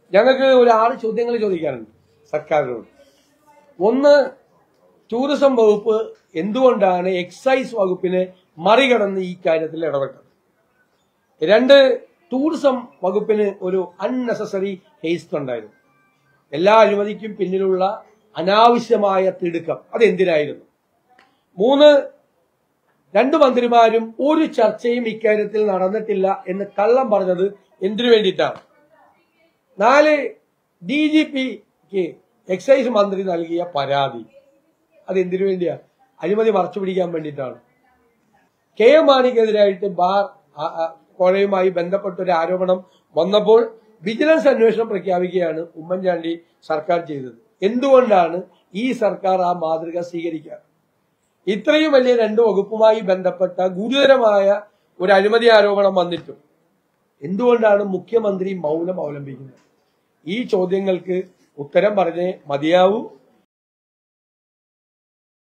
ഞങ്ങൾക്ക് ഒരു 6 ചോദ്യങ്ങൾ ചോദിക്കാനുണ്ട് സർക്കാരിനോട്. ഒന്ന്, ടൂറിസം വകുപ്പ് എന്തുകൊണ്ടാണ് എക്സൈസ് വകുപ്പിനെ മറികടന്ന് ഈ കാര്യത്തിൽ ഇടപെട്ടത്? 2, ടൂറിസം വകുപ്പിന് ഒരു അൺനെസസറി ഹേസ്റ്റ് ഉണ്ടായിരുന്നു. എല്ലാ അഴിമതിക്കും പിന്നിലുള്ള അനാവശ്യമായ തിടുക്കം അതെന്തിനായിരുന്നു? 3, 2 മന്ത്രിമാരും ഒരു ചർച്ചയും ഇക്കാര്യത്തിൽ നടന്നിട്ടില്ല എന്ന് കള്ളം പറഞ്ഞത് എന്തിനു വേണ്ടിയിട്ടാണ്? 4, DGPക്ക് എക്സൈസ് മന്ത്രി നൽകിയ പരാതി അതെന്തിനു വേണ്ടിയാ? അഴിമതി മറച്ചു പിടിക്കാൻ വേണ്ടിയിട്ടാണ്. KM മാണിക്കെതിരായിട്ട് ബാർ കോഴയുമായി ബന്ധപ്പെട്ട ഒരു ആരോപണം വന്നപ്പോൾ വിജിലൻസ് അന്വേഷണം പ്രഖ്യാപിക്കുകയാണ് ഉമ്മൻചാണ്ടി സർക്കാർ ചെയ്തത്. എന്തുകൊണ്ടാണ് ഈ സർക്കാർ ആ മാതൃക സ്വീകരിക്കുക? ഇത്രയും വലിയ 2 വകുപ്പുമായി ബന്ധപ്പെട്ട ഗുരുതരമായ ഒരു അഴിമതി ആരോപണം വന്നിട്ടും എന്തുകൊണ്ടാണ് മുഖ്യമന്ത്രി മൗനം അവലംബിക്കുന്നത്? ഈ ചോദ്യങ്ങൾക്ക് ഉത്തരം പറഞ്ഞേ മതിയാവൂ.